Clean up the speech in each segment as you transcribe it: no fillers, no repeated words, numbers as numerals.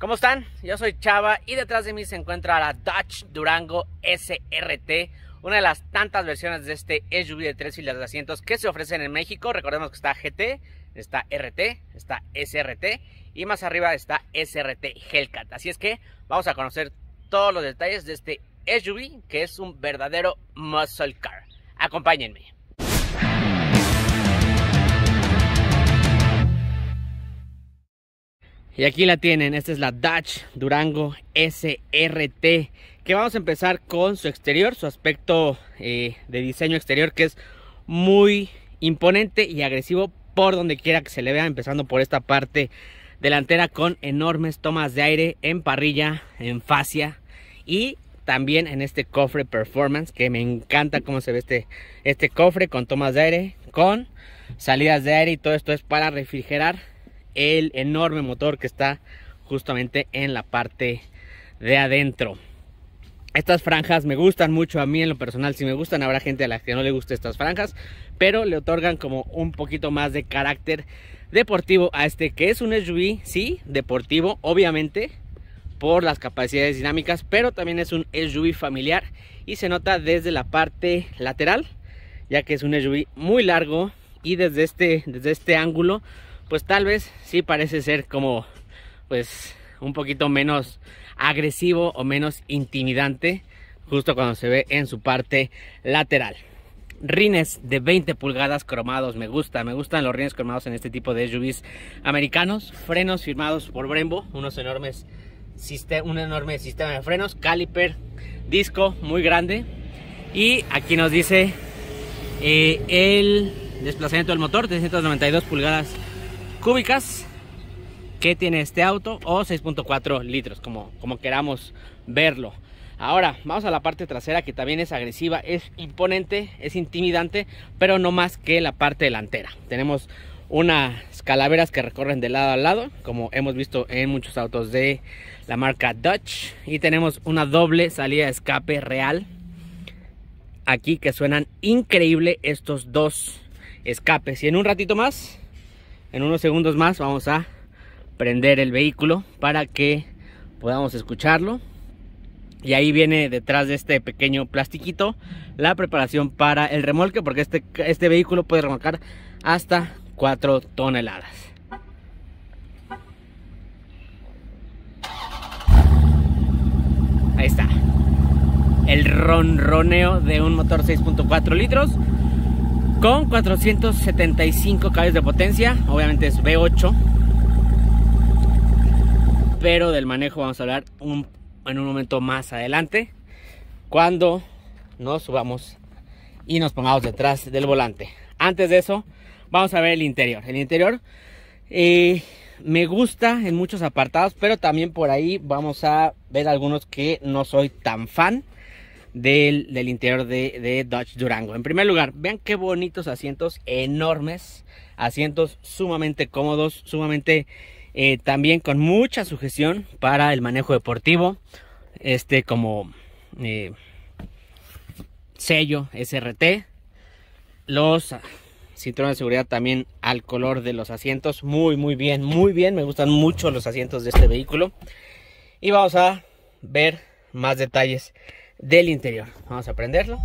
¿Cómo están? Yo soy Chava y detrás de mí se encuentra la Dodge Durango SRT, una de las tantas versiones de este SUV de 3 filas de asientos que se ofrecen en México. Recordemos que está GT, está RT, está SRT y más arriba está SRT Hellcat. Así es que vamos a conocer todos los detalles de este SUV que es un verdadero muscle car. Acompáñenme. Y aquí la tienen, esta es la Dodge Durango SRT, que vamos a empezar con su exterior, su aspecto de diseño exterior, que es muy imponente y agresivo por donde quiera que se le vea, empezando por esta parte delantera con enormes tomas de aire en parrilla, en fascia y también en este cofre performance, que me encanta cómo se ve este cofre con tomas de aire, con salidas de aire, y todo esto es para refrigerar el enorme motor que está justamente en la parte de adentro. Estas franjas me gustan mucho, a mí en lo personal sí me gustan. Habrá gente a la que no le guste estas franjas, pero le otorgan como un poquito más de carácter deportivo a este, que es un SUV, sí, deportivo, obviamente por las capacidades dinámicas, pero también es un SUV familiar y se nota desde la parte lateral, ya que es un SUV muy largo, y desde este ángulo pues tal vez sí parece ser como pues un poquito menos agresivo o menos intimidante justo cuando se ve en su parte lateral. Rines de 20 pulgadas cromados, me gustan los rines cromados en este tipo de SUVs americanos. Frenos firmados por Brembo, un enorme sistema de frenos, caliper, disco muy grande, y aquí nos dice el desplazamiento del motor, 392 pulgadas cúbicas que tiene este auto, o 6.4 litros, como queramos verlo. Ahora vamos a la parte trasera, que también es agresiva, es imponente, es intimidante, pero no más que la parte delantera. Tenemos unas calaveras que recorren de lado a lado, como hemos visto en muchos autos de la marca Dodge, y tenemos una doble salida de escape real aquí, que suenan increíble estos dos escapes. Y en un ratito más, en unos segundos más, vamos a prender el vehículo para que podamos escucharlo. Y ahí viene, detrás de este pequeño plastiquito, la preparación para el remolque, porque este vehículo puede remolcar hasta 4 toneladas. Ahí está el ronroneo de un motor 6.4 litros con 475 caballos de potencia. Obviamente es V8, pero del manejo vamos a hablar en un momento más adelante, cuando nos subamos y nos pongamos detrás del volante. Antes de eso, vamos a ver el interior. El interior me gusta en muchos apartados, pero también por ahí vamos a ver algunos que no soy tan fan del interior de Dodge Durango. En primer lugar, vean qué bonitos asientos, enormes, asientos sumamente cómodos, sumamente también con mucha sujeción para el manejo deportivo. Como sello SRT, los cinturones de seguridad también al color de los asientos, muy bien, me gustan mucho los asientos de este vehículo. Y vamos a ver más detalles del interior. Vamos a prenderlo,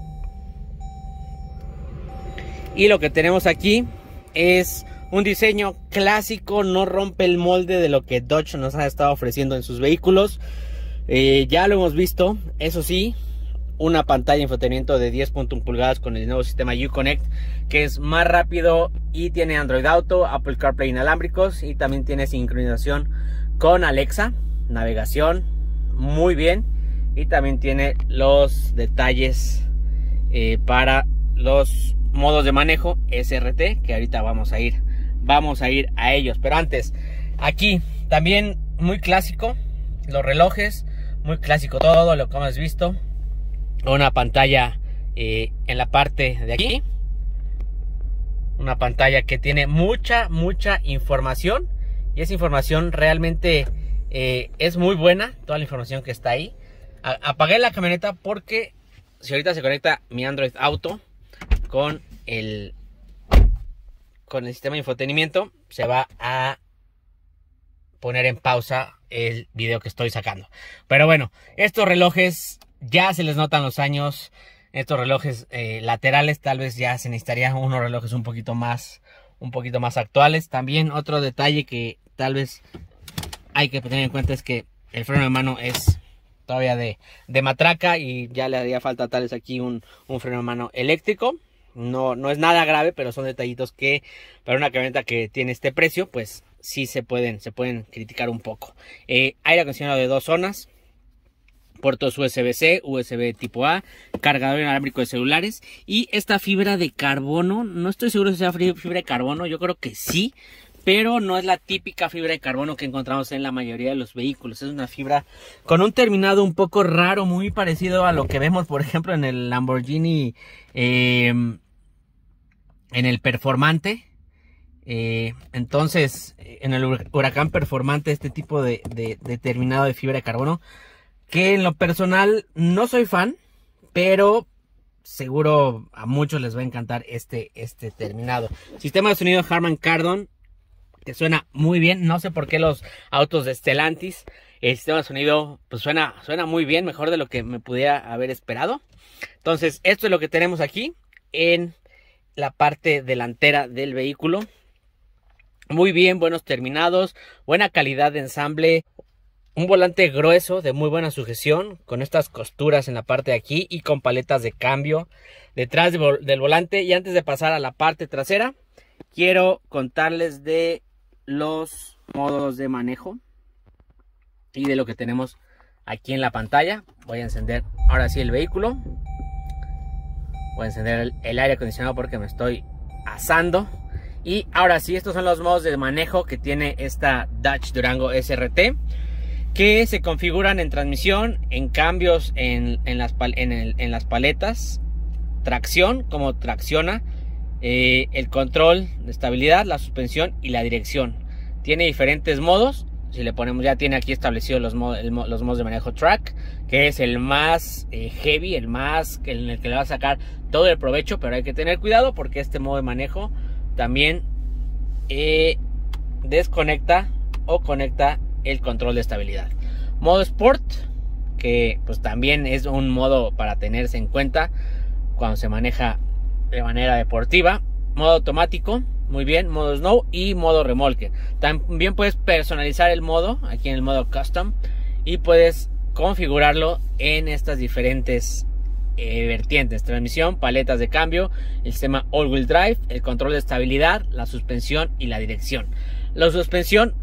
y lo que tenemos aquí es un diseño clásico, no rompe el molde de lo que Dodge nos ha estado ofreciendo en sus vehículos. Ya lo hemos visto, eso sí, una pantalla de infotenimiento de 10.1 pulgadas con el nuevo sistema Uconnect, que es más rápido y tiene Android Auto, Apple CarPlay inalámbricos, y también tiene sincronización con Alexa, navegación muy bien, y también tiene los detalles para los modos de manejo SRT, que ahorita vamos a ir a ellos. Pero antes, aquí también muy clásico, los relojes, muy clásico todo lo que hemos visto. Una pantalla en la parte de aquí, una pantalla que tiene mucha información, y esa información realmente es muy buena, toda la información que está ahí. Apagué la camioneta porque si ahorita se conecta mi Android Auto con el sistema de infotenimiento, se va a poner en pausa el video que estoy sacando. Pero bueno, estos relojes ya se les notan los años. Estos relojes laterales tal vez ya se necesitarían unos relojes un poquito más actuales. También otro detalle que tal vez hay que tener en cuenta es que el freno de mano es todavía de matraca y ya le haría falta tal vez aquí un freno de mano eléctrico. No es nada grave, pero son detallitos que para una camioneta que tiene este precio, pues sí se pueden criticar un poco. Aire acondicionado de 2 zonas, puertos USB-C, USB tipo A, cargador inalámbrico de celulares y esta fibra de carbono. No estoy seguro si sea fibra de carbono, yo creo que sí, pero no es la típica fibra de carbono que encontramos en la mayoría de los vehículos. Es una fibra con un terminado un poco raro, muy parecido a lo que vemos, por ejemplo, en el Lamborghini, en el Performante. Entonces, en el Huracán Performante, este tipo de terminado de fibra de carbono, que en lo personal no soy fan, pero seguro a muchos les va a encantar este terminado. Sistema de sonido Harman Kardon, que suena muy bien. No sé por qué los autos de Stellantis, el sistema de sonido pues suena muy bien, mejor de lo que me pudiera haber esperado. Entonces, esto es lo que tenemos aquí en la parte delantera del vehículo. Muy bien, buenos terminados, buena calidad de ensamble, un volante grueso de muy buena sujeción, con estas costuras en la parte de aquí y con paletas de cambio detrás del volante. Y antes de pasar a la parte trasera, quiero contarles de los modos de manejo y de lo que tenemos aquí en la pantalla. Voy a encender ahora sí el vehículo. Voy a encender el aire acondicionado porque me estoy asando. Y ahora sí, estos son los modos de manejo que tiene esta Dodge Durango SRT, que se configuran en transmisión, en cambios en las paletas, tracción, como tracciona, el control de estabilidad, la suspensión y la dirección. Tiene diferentes modos. Si le ponemos, ya tiene aquí establecidos los modos de manejo track, que es el más heavy, en el que le va a sacar todo el provecho, pero hay que tener cuidado porque este modo de manejo también desconecta o conecta el control de estabilidad. Modo Sport, que pues también es un modo para tenerse en cuenta cuando se maneja de manera deportiva. Modo automático, muy bien. Modo Snow y modo remolque. También puedes personalizar el modo aquí en el modo Custom y puedes configurarlo en estas diferentes vertientes: transmisión, paletas de cambio, el sistema All Wheel Drive, el control de estabilidad, la suspensión y la dirección. La suspensión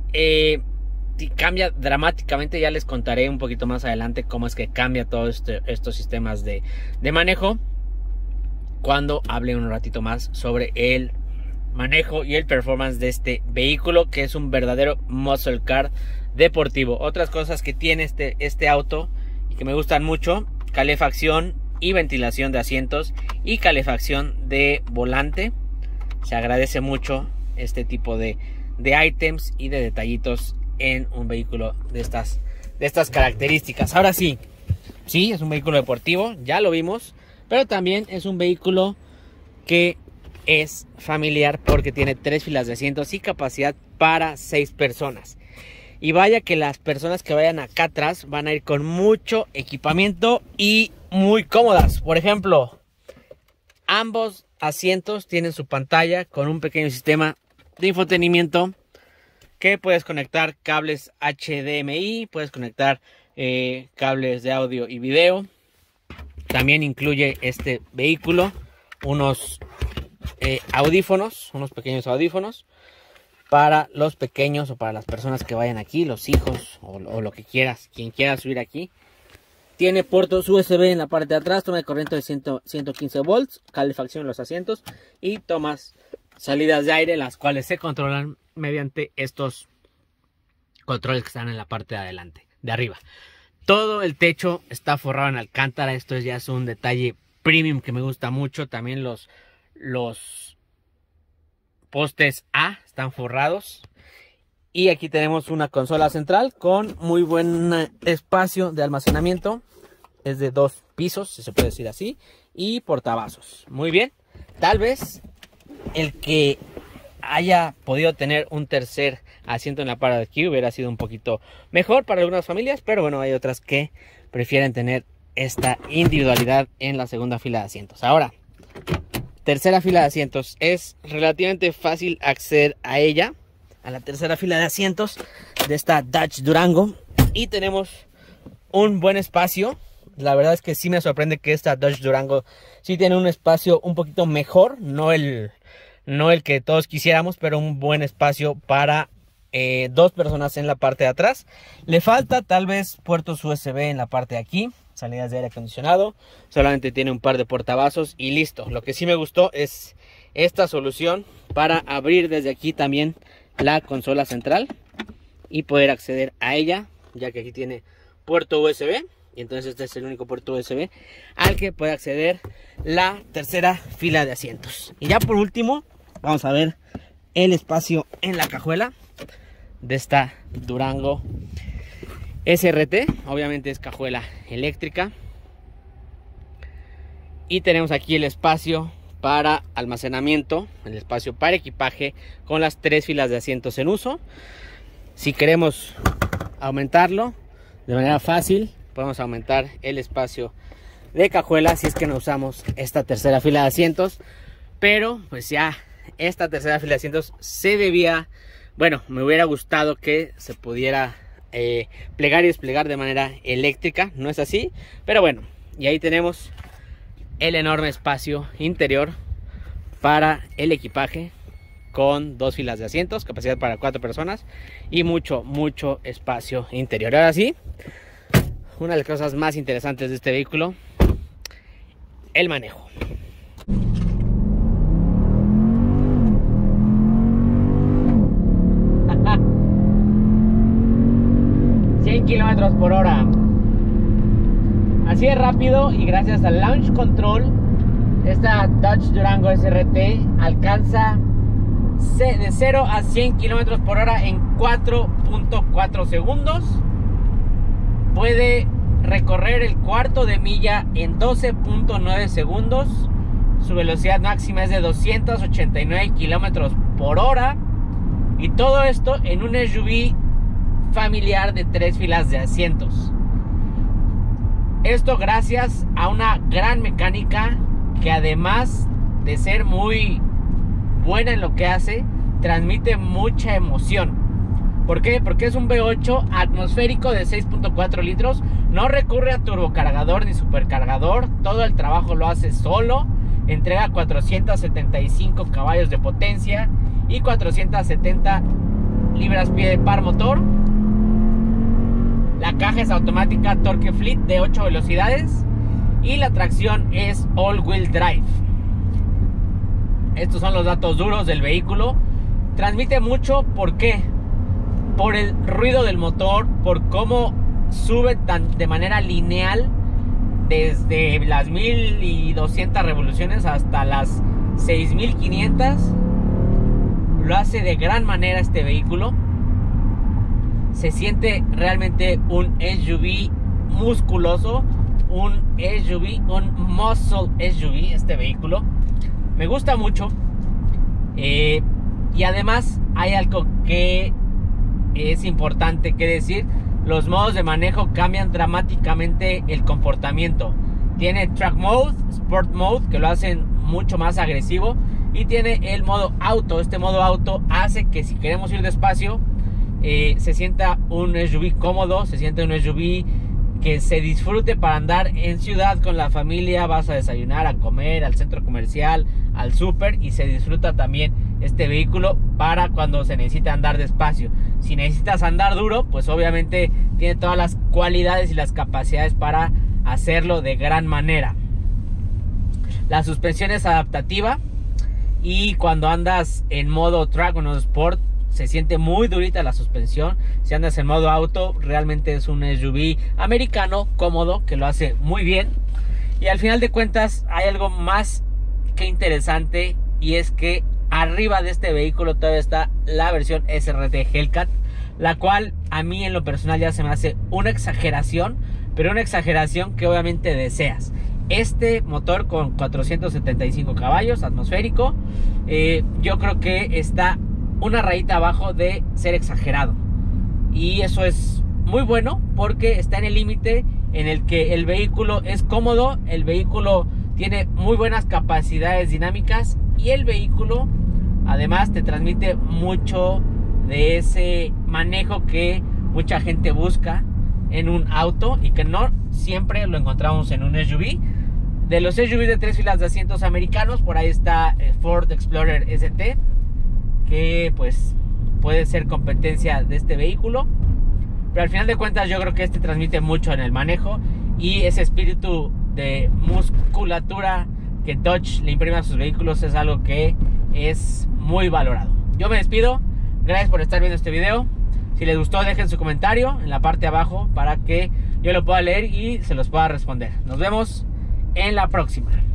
cambia dramáticamente. Ya les contaré un poquito más adelante cómo es que cambia todos estos sistemas de manejo cuando hable un ratito más sobre el manejo y el performance de este vehículo, que es un verdadero muscle car deportivo. Otras cosas que tiene este auto y que me gustan mucho: calefacción y ventilación de asientos y calefacción de volante. Se agradece mucho este tipo de ítems y de detallitos en un vehículo de estas características. Ahora sí, es un vehículo deportivo, ya lo vimos, pero también es un vehículo que es familiar porque tiene 3 filas de asientos y capacidad para 6 personas. Y vaya que las personas que vayan acá atrás van a ir con mucho equipamiento y muy cómodas. Por ejemplo, ambos asientos tienen su pantalla con un pequeño sistema de infotenimiento que puedes conectar cables HDMI, puedes conectar cables de audio y video. También incluye este vehículo unos audífonos, unos pequeños audífonos para los pequeños o para las personas que vayan aquí, los hijos o lo que quieras, quien quiera subir aquí. Tiene puertos USB en la parte de atrás, toma de corriente de 115 volts, calefacción en los asientos y tomas salidas de aire, las cuales se controlan mediante estos controles que están en la parte de adelante, de arriba. Todo el techo está forrado en alcántara. Esto ya es un detalle premium que me gusta mucho. También los postes A están forrados. Y aquí tenemos una consola central con muy buen espacio de almacenamiento. Es de 2 pisos, si se puede decir así. Y portavasos. Muy bien. Tal vez el que haya podido tener un tercer asiento en la parte de aquí. Hubiera sido un poquito mejor para algunas familias, pero bueno, hay otras que prefieren tener esta individualidad en la segunda fila de asientos. Ahora, tercera fila de asientos. Es relativamente fácil acceder a ella, a la tercera fila de asientos de esta Dodge Durango, y tenemos un buen espacio. La verdad es que sí me sorprende que esta Dodge Durango sí tiene un espacio un poquito mejor, no el que todos quisiéramos, pero un buen espacio para dos personas en la parte de atrás. Le falta tal vez puertos USB en la parte de aquí, salidas de aire acondicionado, solamente tiene un par de portavasos y listo. Lo que sí me gustó es esta solución para abrir desde aquí también la consola central y poder acceder a ella, ya que aquí tiene puerto USB. Y entonces este es el único puerto USB al que puede acceder la tercera fila de asientos. Y ya por último, vamos a ver el espacio en la cajuela de esta Durango SRT. Obviamente es cajuela eléctrica. Y tenemos aquí el espacio para almacenamiento, el espacio para equipaje con las 3 filas de asientos en uso. Si queremos aumentarlo de manera fácil, podemos aumentar el espacio de cajuela si es que no usamos esta tercera fila de asientos. Pero pues ya esta tercera fila de asientos se debía, bueno, me hubiera gustado que se pudiera plegar y desplegar de manera eléctrica. No es así, pero bueno. Y ahí tenemos el enorme espacio interior para el equipaje con 2 filas de asientos, capacidad para 4 personas y mucho espacio interior. Ahora sí, una de las cosas más interesantes de este vehículo, el manejo. Kilómetros por hora. Así de rápido, y gracias al launch control, esta Dodge Durango SRT alcanza de 0 a 100 kilómetros por hora en 4.4 segundos. Puede recorrer el cuarto de milla en 12.9 segundos. Su velocidad máxima es de 289 kilómetros por hora. Y todo esto en un SUV familiar de 3 filas de asientos. Esto gracias a una gran mecánica que, además de ser muy buena en lo que hace, transmite mucha emoción. ¿Por qué? Porque es un V8 atmosférico de 6.4 litros. No recurre a turbocargador ni supercargador. Todo el trabajo lo hace solo. Entrega 475 caballos de potencia y 470 libras-pie de par motor. La caja es automática Torque Fleet de 8 velocidades y la tracción es all-wheel drive. Estos son los datos duros del vehículo. Transmite mucho, ¿por qué? Por el ruido del motor, por cómo sube de manera lineal desde las 1200 revoluciones hasta las 6500. Lo hace de gran manera este vehículo. Se siente realmente un SUV musculoso, un muscle SUV este vehículo. Me gusta mucho. Y además hay algo que es importante que decir. Los modos de manejo cambian dramáticamente el comportamiento. Tiene Track Mode, Sport Mode, que lo hacen mucho más agresivo. Y tiene el modo auto. Este modo auto hace que, si queremos ir despacio, se sienta un SUV cómodo, se siente un SUV que se disfrute para andar en ciudad con la familia. Vas a desayunar, a comer, al centro comercial, al súper, y se disfruta también este vehículo para cuando se necesita andar despacio. Si necesitas andar duro, pues obviamente tiene todas las cualidades y las capacidades para hacerlo de gran manera. La suspensión es adaptativa, y cuando andas en modo track o en modo sport, se siente muy durita la suspensión. Si andas en modo auto, realmente es un SUV americano cómodo que lo hace muy bien. Y al final de cuentas hay algo más que interesante, y es que arriba de este vehículo todavía está la versión SRT Hellcat, la cual a mí en lo personal ya se me hace una exageración, pero una exageración que obviamente deseas. este motor con 475 caballos atmosférico, yo creo que está una rayita abajo de ser exagerado. Y eso es muy bueno porque está en el límite en el que el vehículo es cómodo, el vehículo tiene muy buenas capacidades dinámicas y el vehículo además te transmite mucho de ese manejo que mucha gente busca en un auto y que no siempre lo encontramos en un SUV. De los SUVs de 3 filas de asientos americanos, por ahí está Ford Explorer ST, que pues puede ser competencia de este vehículo, pero al final de cuentas yo creo que este transmite mucho en el manejo y ese espíritu de musculatura que Dodge le imprime a sus vehículos es algo que es muy valorado. Yo me despido, gracias por estar viendo este video. Si les gustó, dejen su comentario en la parte de abajo para que yo lo pueda leer y se los pueda responder. Nos vemos en la próxima.